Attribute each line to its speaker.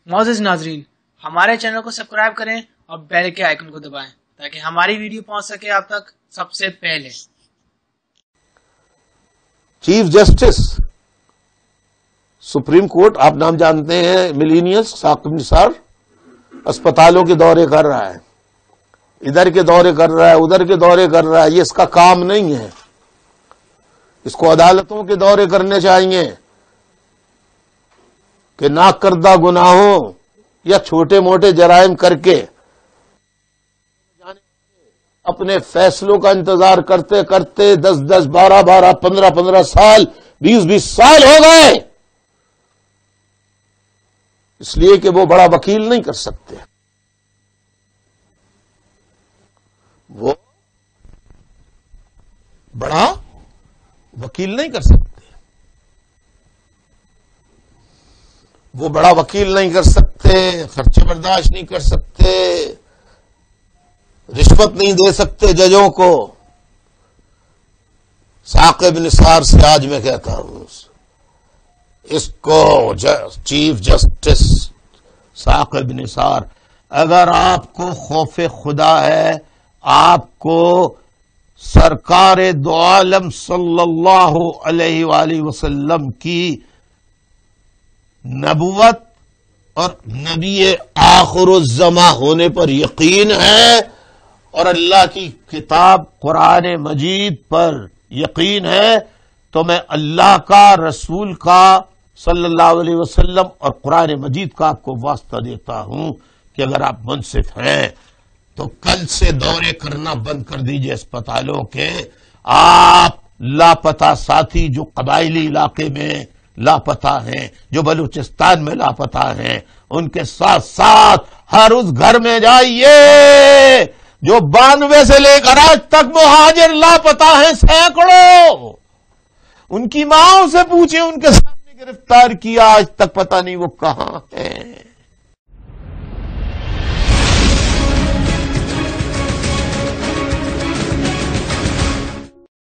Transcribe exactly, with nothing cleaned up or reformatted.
Speaker 1: معزز ناظرین، ہمارے چینل کو سبسکرائب کریں اور بیل کے آئیکن کو دبائیں تاکہ ہماری ویڈیو پہنچ سکے آپ تک سب سے پہلے۔
Speaker 2: چیف جسٹس سپریم کورٹ، آپ نام جانتے ہیں، ملینیس ثاقب نثار، اسپتالوں کے دورے کر رہا ہے، ادھر کے دورے کر رہا ہے، ادھر کے دورے کر رہا ہے۔ یہ اس کا کام نہیں ہے، اس کو عدالتوں کے دورے کرنے چاہیے کہ ناکردہ گناہوں یا چھوٹے موٹے جرائم کر کے اپنے فیصلوں کا انتظار کرتے کرتے دس دس بارہ بارہ پندرہ پندرہ سال بیس بیس سال ہو گئے، اس لیے کہ وہ بڑا وکیل نہیں کر سکتے، وہ بڑا وکیل نہیں کر سکتے وہ بڑا وکیل نہیں کر سکتے خرچے برداشت نہیں کر سکتے، رشوت نہیں دے سکتے ججوں کو۔ ثاقب نثار سے آج میں کہتا ہوں، اس کو چیف جسٹس ثاقب نثار، اگر آپ کو خوف خدا ہے، آپ کو سرکار دو عالم صلی اللہ علیہ وآلہ وسلم کی نبوت اور نبی آخر الزماں ہونے پر یقین ہے، اور اللہ کی کتاب قرآن مجید پر یقین ہے، تو میں اللہ کا، رسول کا صلی اللہ علیہ وسلم اور قرآن مجید کا آپ کو واسطہ دیتا ہوں کہ اگر آپ منصف ہیں تو کل سے دورے کرنا بند کر دیجئے اسپتالوں کے۔ آپ لاپتہ ساتھی جو قبائلی علاقے میں لاپتہ ہیں، جو بلوچستان میں لاپتہ ہیں، ان کے ساتھ ساتھ ہر اس گھر میں جائیے جو بانوے سے لے کر آج تک مہاجر لاپتہ ہیں، سینکڑوں۔ ان کی ماں سے پوچھیں، ان کے سامنے گرفتار کیا، آج تک پتہ نہیں وہ کہاں ہیں۔